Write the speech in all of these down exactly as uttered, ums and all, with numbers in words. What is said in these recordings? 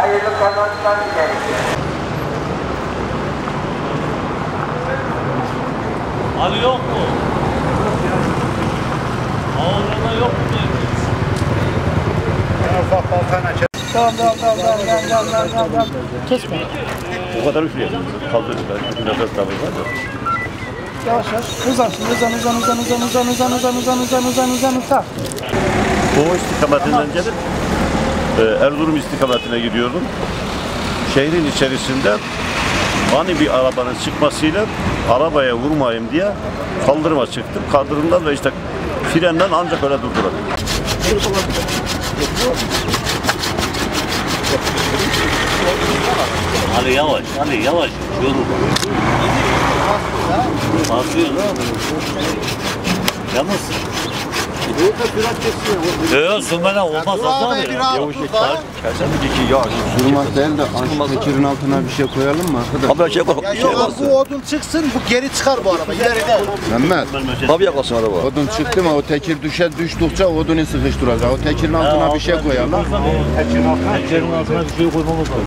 Hayırlı kazançlar dilerim. Ali yok mu? Ağırlığına yok mu? Ben ufak baltayla kes. Tamam tamam tamam tamam tamam tamam tamam tamam. Kesme. O kadar üfleyelim. Kaldır. Bütün nefes kalır var da. Yavaş yavaş. Hızlansın. Hızlan hızlan hızlan hızlan hızlan hızlan hızlan hızlan hızlan hızlan hızlan hızlan. Doğu istikametinden gelip e, Erzurum istikametine gidiyordum. Şehrin içerisinde ani bir arabanın çıkmasıyla arabaya vurmayayım diye kaldırıma çıktım. Kaldırımdan da işte frenden ancak öyle durdurabildim. Ali yavaş, Ali yavaş. Yolu. Basıyor lan. Yalnız. Yok, sürmeden olmaz Hasan abi. Yavaş Sürmek değil de aşk tekerin altına bir şey koyalım mı arkadaş? Abi şey bak. Ya yok bu odun çıksın, bu geri çıkar bu araba. İleride. Mehmet, Tabii yaklasın araba. odun çıktı mı o tekir düşer düştükçe odunu sıkıştıracak. O tekerin altına bir şey koyalım. Tekerin altına. Tekerin altına bir şey koymamız lazım.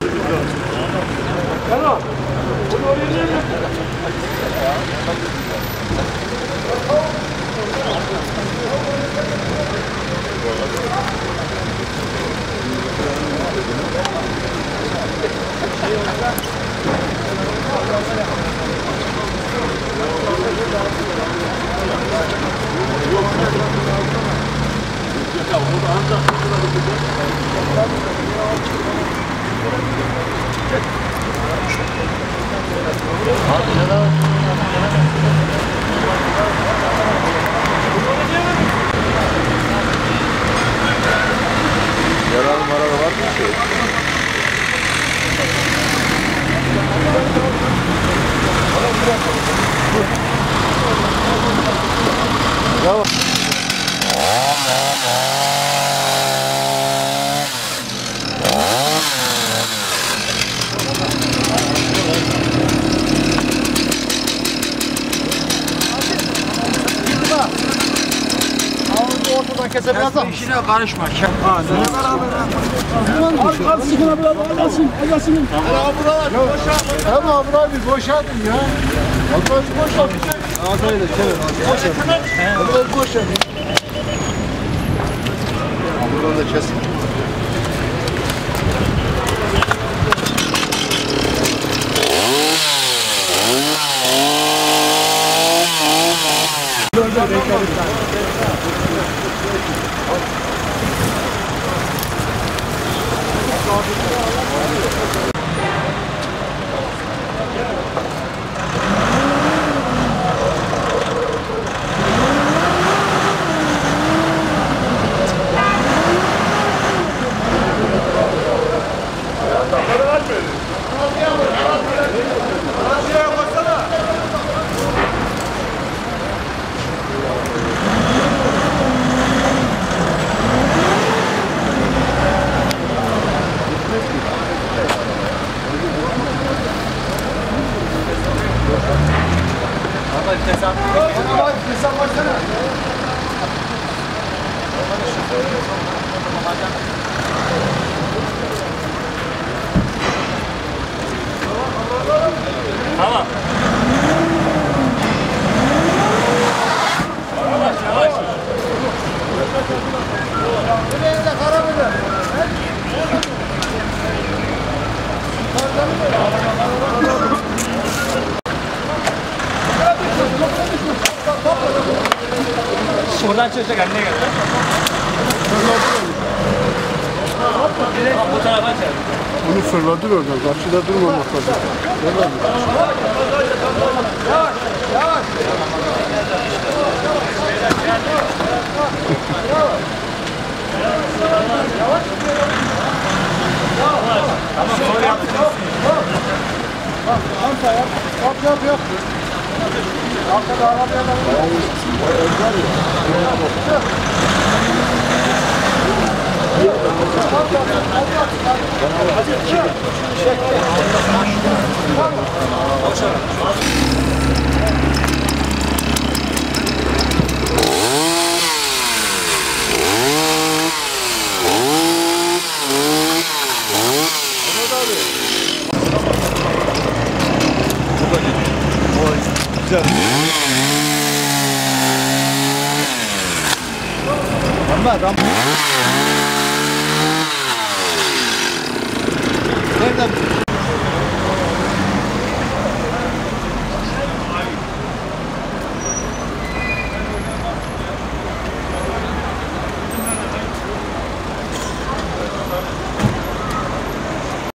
Yaralı maralı var mı ki? Bravo. Ortadan kesebiliriz ama. İşine karışma. Ha, ne beraber? Al, al, sıkına biraz almasın, almasın. Tamam, buralar boşalt. Tamam, burayı bir boşaltın ya. Arkadaş boşalt. Ağzayı da çevir. Boşalt. Burayı boşalt. Buradan da kesin. Tamam. Yavaş yavaş. Nerede karamıdır? Şuradan çıkacak anne gel. Bu tarafa çek. Bunu fırladır oradan. Karşıda durmamak lazım. Yavaş, yavaş. Tamam, sonra yapacağız. Yap, yap, yap, yap. Arkada arabaya da Ömer ram. Nereden?